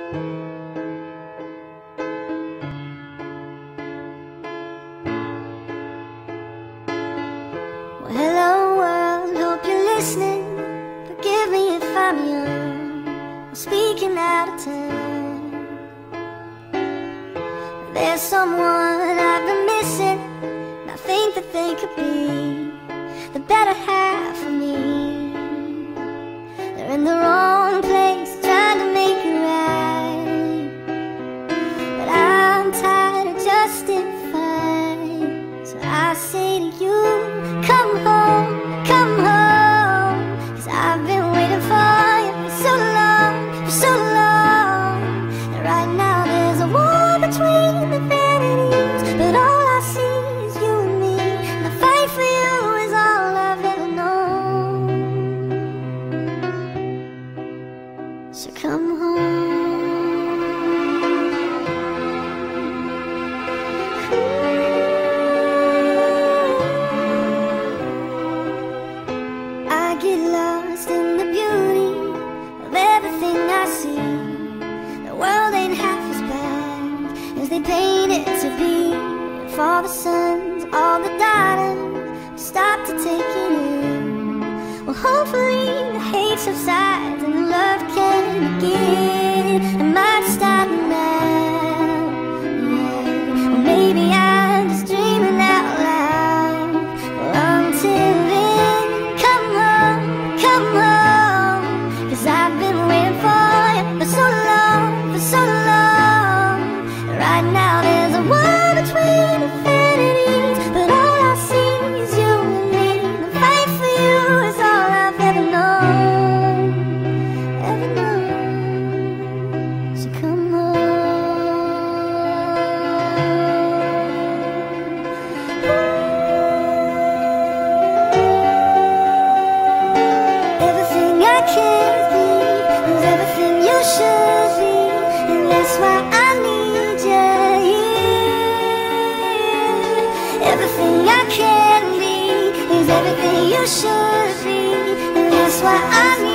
Well, hello world, hope you're listening. Forgive me if I'm young, I'm speaking out of turn. There's someone I've been missing, and I think that they could be the better half of me. They're in the wrong place, trying to make it right, but I'm tired of justifying. So I say to you, come home, come home, 'cause I've been waiting for you for so long, for so long. And right now there's a war between the vanities, but all I see is you and me, and the fight for you is all I've ever known. So come home. I get lost in the beauty of everything I see. The world ain't half as bad as they paint it to be. If all the sons, all the daughters stop to take it in, well, hopefully the hate subsides and the love can begin. It might start now, yeah. Or maybe I'm just dreaming out loud. Well, until then, come home, 'cause I've been waiting for you for so long, for so long. Right now there's a war between infinities, but all I see is you and me. The fight for you is all I've ever known, ever known. So come everything I can't be is everything you should be, and that's why I need you here. Everything I can be is everything you should be, and that's why I need